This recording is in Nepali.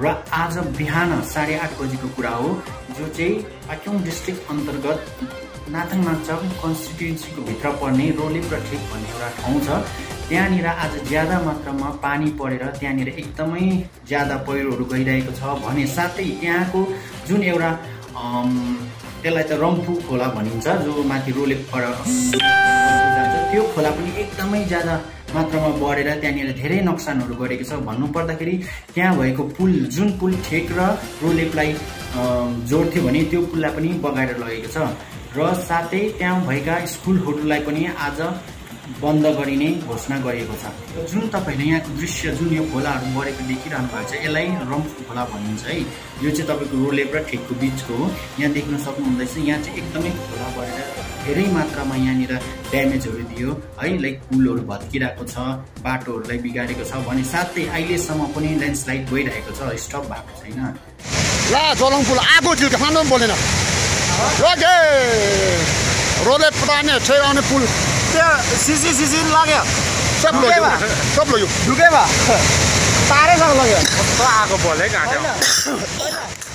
र आज बिहान 8:30 बजेको कुरा हो, जो चाहिँ पाक्योङ डिस्ट्रिक्ट अन्तर्गत गनाथाङ माचङ कन्स्टिट्युन्सीको भित्र पर्ने रोलेप र ठेक भन्ने एउटा ठाउँ छ। त्यहाँनिर आज ज्यादा मात्रामा पानी परेर त्यहाँनिर एकदमै ज्यादा पहिरोहरू गइरहेको छ भने साथै त्यहाँको जुन एउटा त्यसलाई त रम्फू खोला भनिन्छ, जो माथि रोलेपबाट जान्छ, त्यो खोला पनि एकदमै ज्यादा मात्रामा बढेर त्यहाँनिर धेरै नोक्सानहरू गरेको छ। भन्नुपर्दाखेरि त्यहाँ भएको पुल, जुन पुल ठेक र रोलेपलाई जोड्थ्यो भने त्यो पुललाई पनि बगाएर लगेको छ र साथै त्यहाँ भएका स्कुलहरूलाई पनि आज बन्द गरिने घोषणा गरिएको छ। जुन तपाईँले यहाँको दृश्य, जुन यो खोलाहरू बढेको देखिरहनु भएको छ, यसलाई रम्फू खोला भनिन्छ है। यो चाहिँ तपाईँको रोलेप र ठेकको बिचको हो। यहाँ देख्न सक्नुहुँदैछ, यहाँ चाहिँ एकदमै खोला बढेर धेरै मात्रामा यहाँनिर ड्यामेजहरू दियो है, लाइक पुलहरू भत्किरहेको छ, बाटोहरूलाई बिगारेको छ भने साथै अहिलेसम्म पनि ल्यान्डस्लाइड भइरहेको छ, स्टप भएको छैन। ल चोलङ पुल आगो थियो, काठमाडौँ बोलेन ओके रोलेप पुराने ठेक आउने पुल त्यो सिसी लाग्यो, सब लग्यो ढुकेमा तारैसँग लग्यो। कस्तो आगो बल्यो गाँठो।